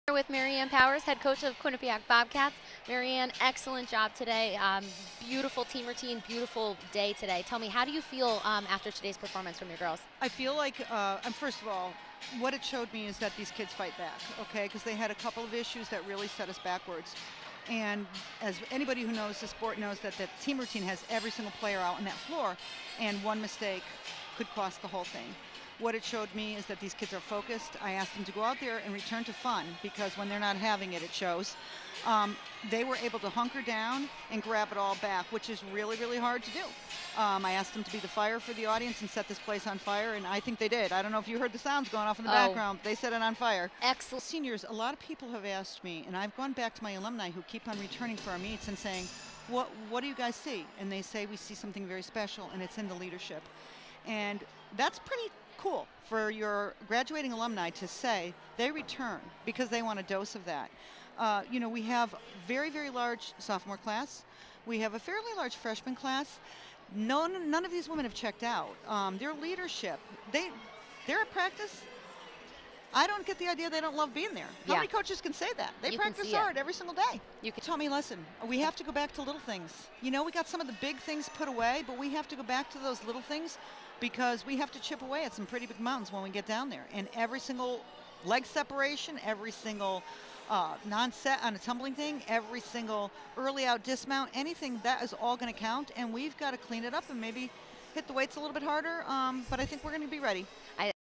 With Marianne Powers, head coach of Quinnipiac Bobcats. Marianne, excellent job today. Beautiful team routine, beautiful day today. Tell me, how do you feel after today's performance from your girls? I feel like, first of all, what it showed me is that these kids fight back, okay? Because they had a couple of issues that really set us backwards. And as anybody who knows the sport knows that the team routine has every single player out on that floor, and one mistake could cost the whole thing. What it showed me is that these kids are focused. I asked them to go out there and return to fun, because when they're not having it, it shows. They were able to hunker down and grab it all back, which is really, really hard to do. I asked them to be the fire for the audience and set this place on fire, and I think they did. I don't know if you heard the sounds going off in the background. They set it on fire. Excellent. Seniors, a lot of people have asked me, and I've gone back to my alumni who keep on returning for our meets and saying, what do you guys see? And they say, we see something very special, and it's in the leadership. And that's pretty cool for your graduating alumni to say they return because they want a dose of that. You know, we have very, very large sophomore class. We have a fairly large freshman class. None of these women have checked out. Their leadership, they're at practice. I don't get the idea they don't love being there. How many coaches can say that? They practice hard every single day. You can tell me, listen, we have to go back to little things. You know, we got some of the big things put away, but we have to go back to those little things because we have to chip away at some pretty big mountains when we get down there. And every single leg separation, every single non-set on a tumbling thing, every single early out dismount, anything, that is all going to count. And we've got to clean it up and maybe hit the weights a little bit harder. But I think we're going to be ready.